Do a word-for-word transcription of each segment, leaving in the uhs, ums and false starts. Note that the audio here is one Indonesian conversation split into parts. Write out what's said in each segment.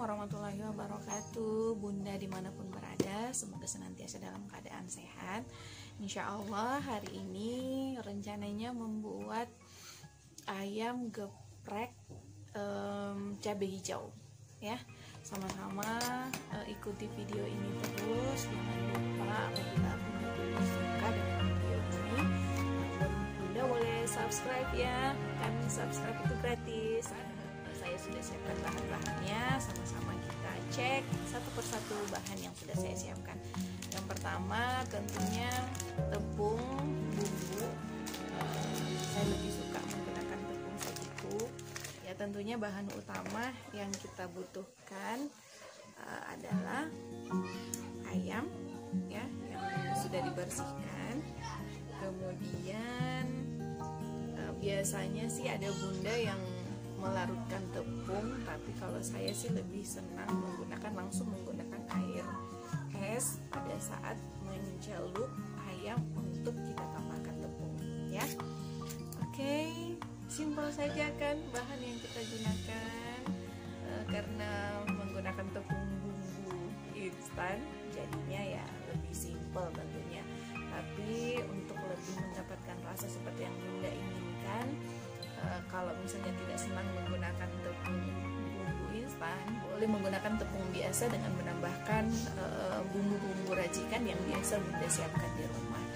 warahmatullahi wabarakatuh. Bunda dimanapun berada, semoga senantiasa dalam keadaan sehat. Insya Allah hari ini rencananya membuat ayam geprek um, cabai hijau ya. Sama-sama uh, ikuti video ini terus. Jangan lupa apabila Bunda suka dengan video ini, Bunda boleh subscribe ya. Kan subscribe itu gratis. Saya sudah siapkan bahan-bahannya, sama-sama kita cek satu persatu bahan yang sudah saya siapkan. Yang pertama tentunya tepung bumbu. Uh, saya lebih suka menggunakan tepung sajiku. Ya tentunya bahan utama yang kita butuhkan uh, adalah ayam ya yang sudah dibersihkan. Kemudian uh, biasanya sih ada bunda yang melarutkan tepung, tapi kalau saya sih lebih senang menggunakan langsung menggunakan air es pada saat mencelup ayam untuk kita tambahkan tepung ya. Oke, simpel saja kan bahan yang kita gunakan, e, karena menggunakan tepung bumbu instan jadinya ya lebih simpel tentunya, tapi untuk lebih mendapatkan rasa seperti yang bunda inginkan, Uh, kalau misalnya tidak senang menggunakan tepung bumbu instan, boleh menggunakan tepung biasa dengan menambahkan bumbu-bumbu uh, racikan yang biasa bunda siapkan di rumah.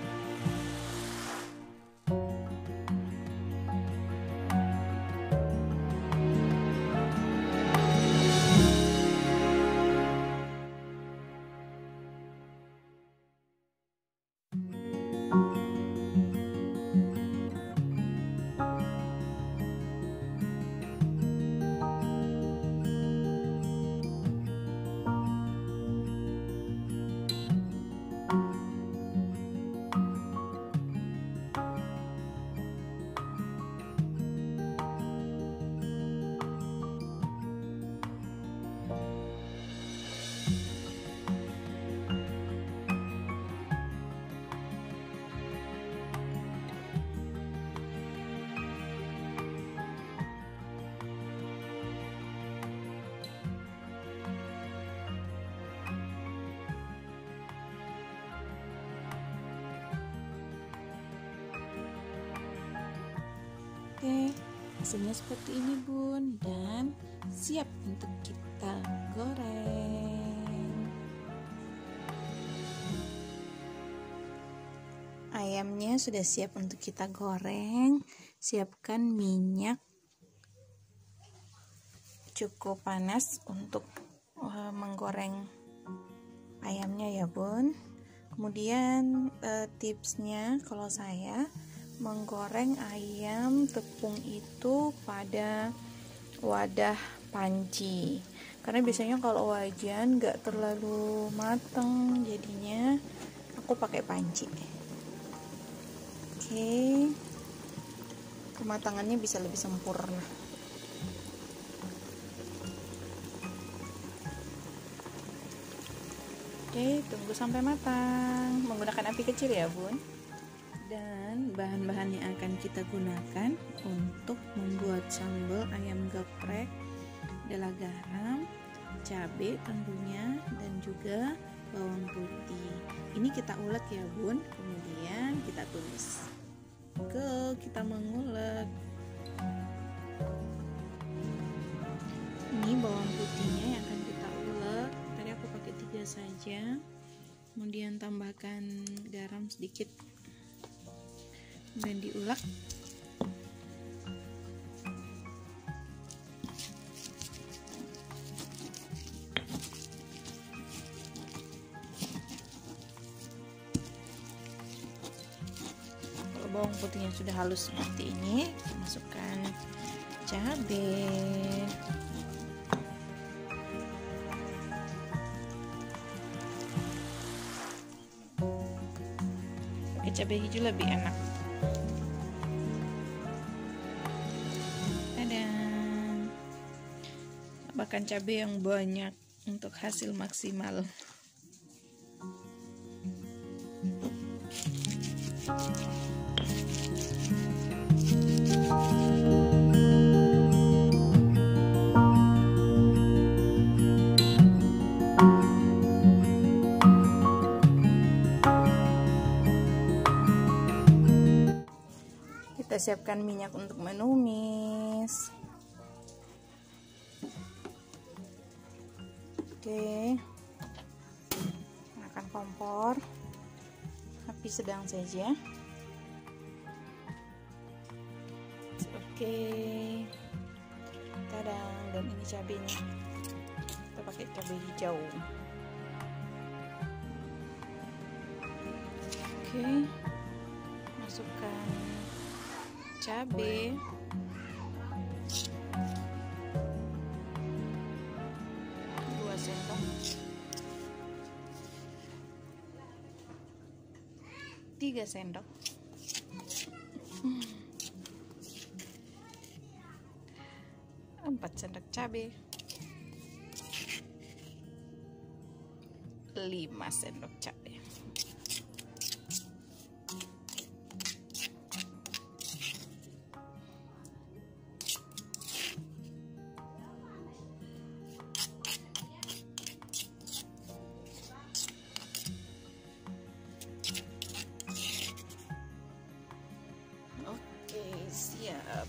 Oke, hasilnya seperti ini bun, dan siap untuk kita goreng. Ayamnya sudah siap untuk kita goreng. Siapkan minyak cukup panas untuk uh, menggoreng ayamnya ya bun. Kemudian uh, tipsnya kalau saya menggoreng ayam tepung itu pada wadah panci, karena biasanya kalau wajan nggak terlalu mateng, jadinya aku pakai panci. Oke, kematangannya bisa lebih sempurna. Oke, tunggu sampai matang menggunakan api kecil ya bun. Dan bahan-bahan yang akan kita gunakan untuk membuat sambal ayam geprek adalah garam, cabai tentunya, dan juga bawang putih. Ini kita ulek ya bun, kemudian kita tumis. Go, kita mengulek. Ini bawang putihnya yang akan kita ulek. Tadi aku pakai tiga saja. Kemudian tambahkan garam sedikit dan diulek. Kalau bawang putihnya sudah halus seperti ini, masukkan cabai, pakai cabai hijau lebih enak. Tambahkan cabai yang banyak untuk hasil maksimal. siapkan minyak untuk menumis. Oke, nyalakan kompor, api sedang saja. Oke, tadang, dan ini cabenya, kita pakai cabai hijau. Oke, masukkan cabai, dua sendok, tiga sendok, empat sendok cabai, lima sendok cabai. Oke, siap.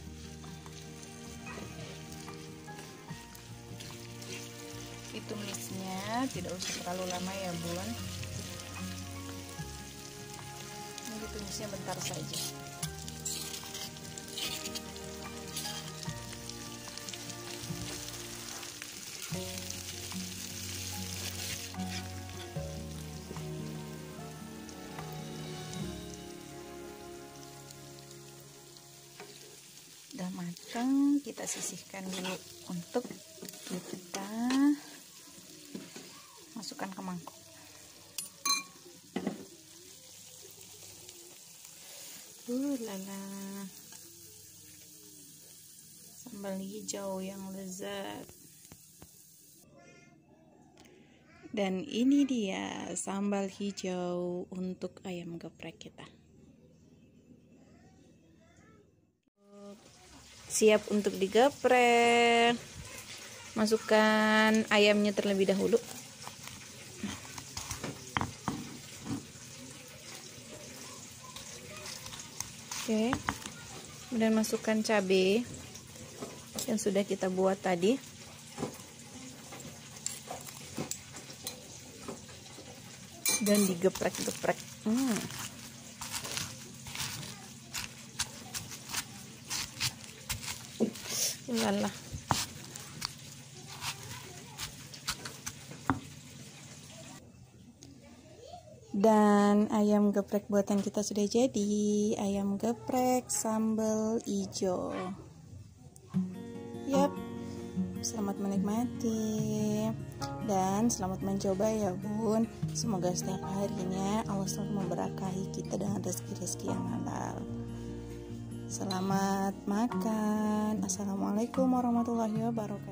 Ditumisnya tidak usah terlalu lama ya bun, ini ditumisnya bentar saja. Udah matang, kita sisihkan dulu untuk kita masukkan ke mangkok. Uh lala, sambal hijau yang lezat. Dan ini dia sambal hijau untuk ayam geprek kita. Siap untuk digeprek. Masukkan ayamnya terlebih dahulu. Oke, kemudian masukkan cabai yang sudah kita buat tadi. Dan digeprek-geprek. Hmm. Lala. Dan ayam geprek buatan kita sudah jadi. Ayam geprek sambal hijau. Yap. Selamat menikmati dan selamat mencoba ya bun. Semoga setiap harinya Allah selalu memberkahi kita dengan rezeki-rezeki yang halal. Selamat makan. Assalamualaikum warahmatullahi wabarakatuh.